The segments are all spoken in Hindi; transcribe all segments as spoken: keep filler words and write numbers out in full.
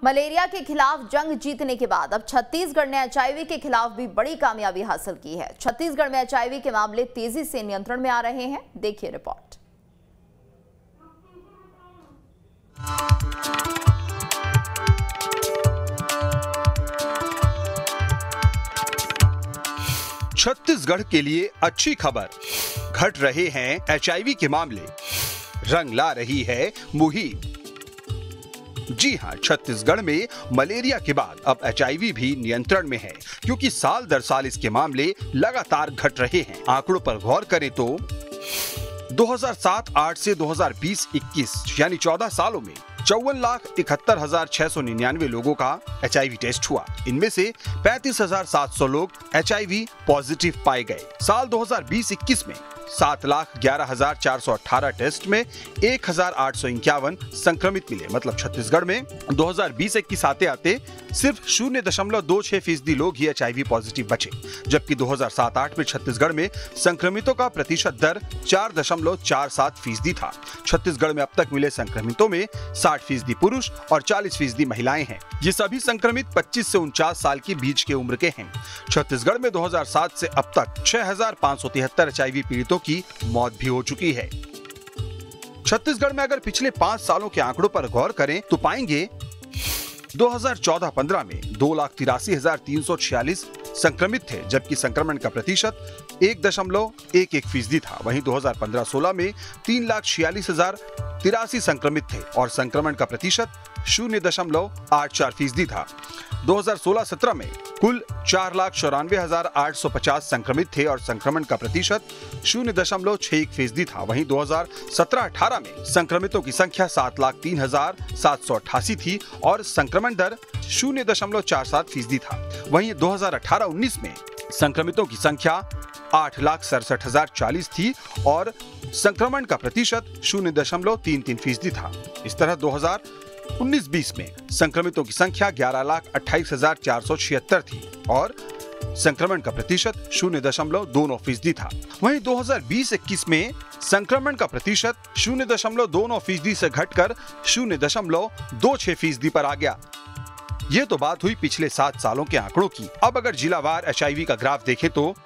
मलेरिया के खिलाफ जंग जीतने के बाद अब छत्तीसगढ़ ने एचआईवी के खिलाफ भी बड़ी कामयाबी हासिल की है। छत्तीसगढ़ में एचआईवी के मामले तेजी से नियंत्रण में आ रहे हैं। देखिए रिपोर्ट। छत्तीसगढ़ के लिए अच्छी खबर, घट रहे हैं एचआईवी के मामले, रंग ला रही है मुहिम। जी हां, छत्तीसगढ़ में मलेरिया के बाद अब एचआईवी भी नियंत्रण में है, क्योंकि साल दर साल इसके मामले लगातार घट रहे हैं। आंकड़ों पर गौर करें तो दो हज़ार सात आठ से दो हज़ार बीस इक्कीस यानी चौदह सालों में चौवन लाख इकहत्तर हजार छह सौ निन्यानवे लोगों का एचआईवी टेस्ट हुआ। इनमें से पैंतीस हजार सात सौ लोग एचआईवी पॉजिटिव पाए गए। साल दो हज़ार बीस इक्कीस में सात लाख ग्यारह हजार चार सौ अठारह टेस्ट में एक हजार आठ सौ इक्यावन संक्रमित मिले। मतलब छत्तीसगढ़ में दो हज़ार बीस इक्कीस आते आते सिर्फ शून्य दशमलव दो छह फीसदी लोग ही एचआईवी पॉजिटिव बचे, जबकि दो हज़ार सात आठ में छत्तीसगढ़ में संक्रमितों का प्रतिशत दर चार दशमलव चार सात फीसदी था। छत्तीसगढ़ में अब तक मिले संक्रमितों में साठ फीसदी पुरुष और चालीस फीसदी महिलाएं हैं। ये सभी संक्रमित पच्चीस से उनचास साल के बीच के उम्र के हैं। छत्तीसगढ़ में दो हज़ार सात से अब तक छह हजार पाँच सौ तिहत्तर एचआईवी पीड़ितों की मौत भी हो चुकी है। छत्तीसगढ़ में अगर पिछले पांच सालों के आंकड़ों पर गौर करें तो पाएंगे दो हज़ार चौदह पंद्रह में दो लाख तिरासी हजार तीन सौ छियालीस संक्रमित थे, जबकि संक्रमण का प्रतिशत एक दशमलव एक एक फीसदी था। वहीं दो हज़ार पंद्रह सोलह में तीन लाख छियालीस हजार तिरासी संक्रमित थे और संक्रमण का प्रतिशत शून्य दशमलव आठ चार फीसदी था। दो हज़ार सोलह सत्रह में कुल चार लाख चौरानवे हजार आठ सौ पचास संक्रमित थे और संक्रमण का प्रतिशत शून्य दशमलव छह एक फीसदी था। वहीं दो हज़ार सत्रह अठारह में संक्रमितों की संख्या सात लाख तीन हजार सात सौ अट्ठासी थी और संक्रमण दर शून्य दशमलव चार सात फीसदी था। वहीं दो हज़ार अठारह उन्नीस में संक्रमितों की संख्या आठ लाख सड़सठ हजार चालीस थी और संक्रमण का प्रतिशत शून्य दशमलव तीन तीन फीसदी था। इस तरह दो हज़ार उन्नीस बीस में संक्रमितों की संख्या ग्यारह लाख अट्ठाईस हजार चार सौ छिहत्तर थी और संक्रमण का प्रतिशत शून्य दशमलव दो नौ फीसदी था। वहीं दो हज़ार बीस इक्कीस में संक्रमण का प्रतिशत शून्य दशमलव दो नौ फीसदी से घटकर शून्य दशमलव दो छह फीसदी पर आ गया। ये तो बात हुई पिछले सात सालों के आंकड़ों की। अब अगर जिलावार एचआईवी का ग्राफ देखें तो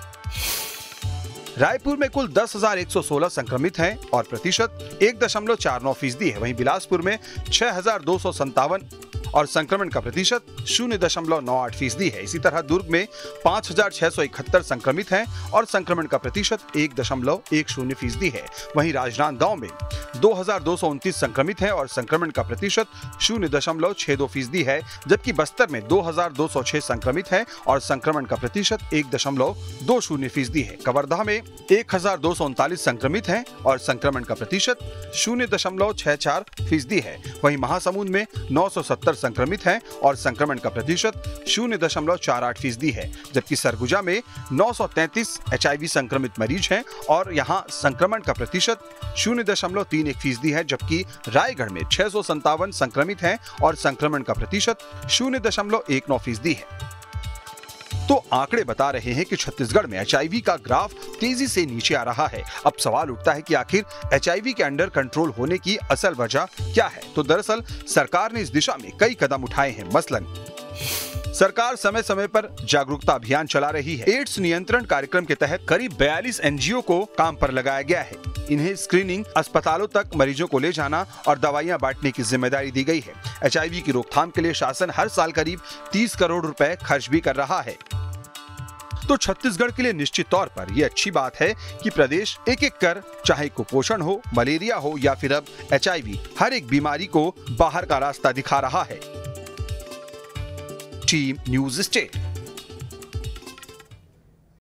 रायपुर में कुल दस हजार एक सौ सोलह संक्रमित हैं और प्रतिशत एक दशमलव चार नौ फीसदी है। वहीं बिलासपुर में छह हजार दो सौ संतावन और संक्रमण का प्रतिशत शून्य दशमलव नौ आठ फीसदी है। इसी तरह दुर्ग में पाँच हजार छह सौ इकहत्तर संक्रमित हैं और संक्रमण का प्रतिशत एक दशमलव एक शून्य फीसदी है। वहीं राजनांदगांव में दो हजार दो सौ उनतीस संक्रमित हैं और संक्रमण का प्रतिशत शून्य दशमलव छह दो फीसदी है, जबकि बस्तर में दो हजार दो सौ छह संक्रमित हैं और संक्रमण का प्रतिशत एक दशमलव दो शून्य फीसदी है। कवर्धा में एक हजार दो सौ उनतालीस संक्रमित हैं और संक्रमण का प्रतिशत शून्य दशमलव छह चार फीसदी है। वहीं महासमुंद में नौ सौ सत्तर संक्रमित हैं और संक्रमण का प्रतिशत शून्य दशमलव चार आठ फीसदी है, जबकि सरगुजा में नौ सौ तैंतीस एचआईवी संक्रमित मरीज हैं और यहां संक्रमण का प्रतिशत शून्य दशमलव तीन एक फीसदी है, जबकि रायगढ़ में छह सौ संतावन संक्रमित हैं और संक्रमण का प्रतिशत शून्य दशमलव एक नौ फीसदी है। तो आंकड़े बता रहे हैं कि छत्तीसगढ़ में एचआईवी का ग्राफ तेजी से नीचे आ रहा है। अब सवाल उठता है कि आखिर एचआईवी के अंडर कंट्रोल होने की असल वजह क्या है? तो दरअसल सरकार ने इस दिशा में कई कदम उठाए हैं। मसलन सरकार समय समय पर जागरूकता अभियान चला रही है। एड्स नियंत्रण कार्यक्रम के तहत करीब बयालीस एनजीओ को काम पर लगाया गया है। इन्हें स्क्रीनिंग, अस्पतालों तक मरीजों को ले जाना और दवाइयां बांटने की जिम्मेदारी दी गई है। एचआईवी की रोकथाम के लिए शासन हर साल करीब तीस करोड़ रुपए खर्च भी कर रहा है। तो छत्तीसगढ़ के लिए निश्चित तौर पर यह अच्छी बात है कि प्रदेश एक एक कर, चाहे कुपोषण हो, मलेरिया हो या फिर अब एचआईवी, हर एक बीमारी को बाहर का रास्ता दिखा रहा है। Team news state.